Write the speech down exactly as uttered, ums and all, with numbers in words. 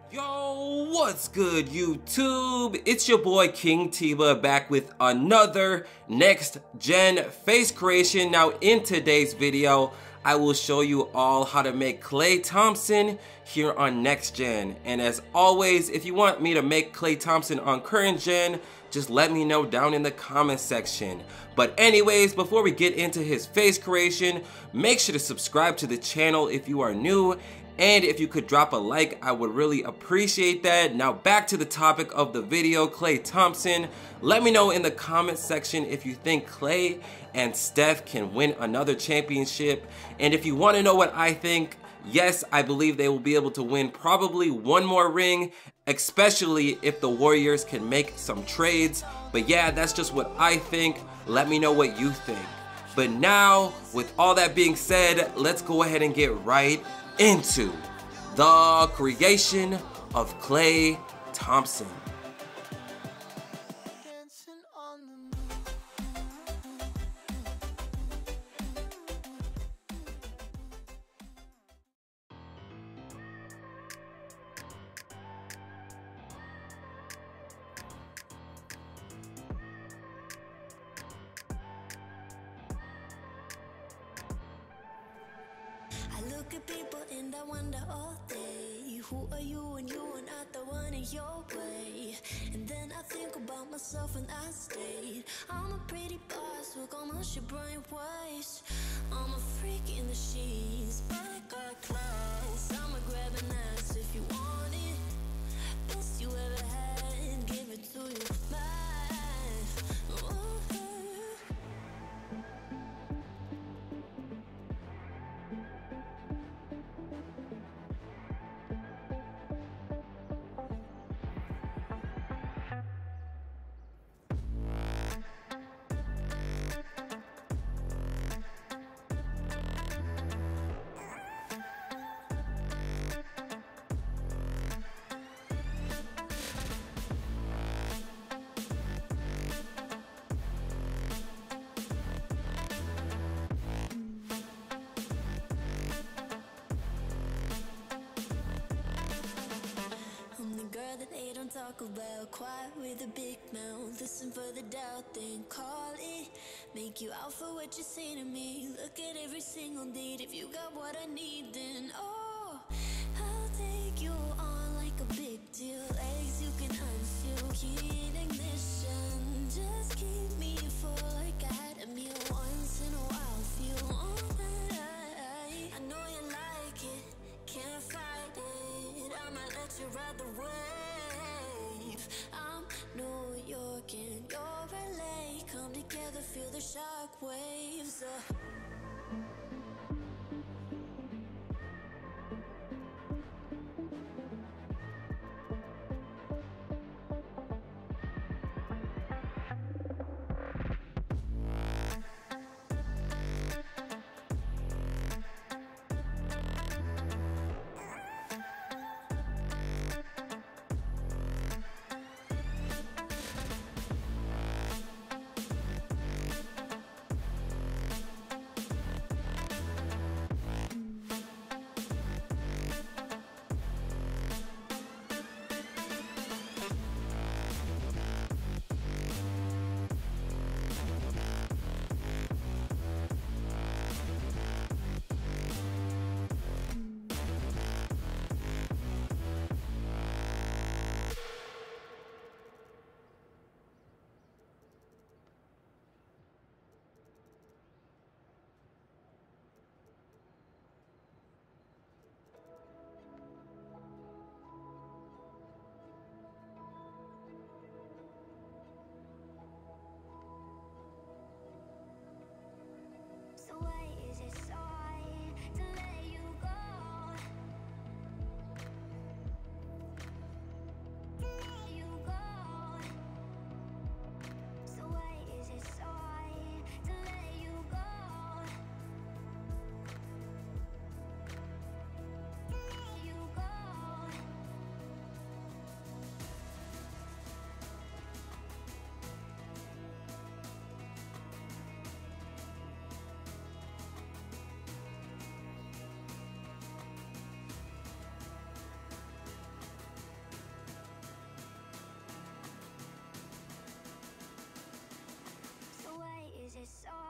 Yo, what's good YouTube? It's your boy King Tiba back with another next gen face creation. Now in today's video, I will show you all how to make Klay Thompson here on next gen. And as always, if you want me to make Klay Thompson on current gen, just let me know down in the comment section. But anyways, before we get into his face creation, make sure to subscribe to the channel if you are new. And if you could drop a like, I would really appreciate that. Now back to the topic of the video, Klay Thompson. Let me know in the comment section if you think Klay and Steph can win another championship. And if you want to know what I think, yes, I believe they will be able to win probably one more ring, especially if the Warriors can make some trades. But yeah, that's just what I think. Let me know what you think. But now, with all that being said, let's go ahead and get right into the creation of Klay Thompson. I look at people and I wonder all day, who are you and you are not the one in your way. And then I think about myself and I stayed. I'm a pretty boss, look almost your brain waste. I'm a freak in the sheets, but I got class. I'ma grab an ass if you want it. Best you ever had, give it to you. Bye. Ooh. That they don't talk about, quiet with a big mouth, listen for the doubt, then call it. Make you out for what you say to me. Look at every single date. If you got what I need, then oh, I'll take you on like a big deal. Legs you can unfeel, key in ignition. Just keep me full like I had a meal. Once in a while, feel alright. I know you like it, can't fight it. I might let you ride the wave. I'm New York and you're L A. Come together, feel the shock waves. uh. is so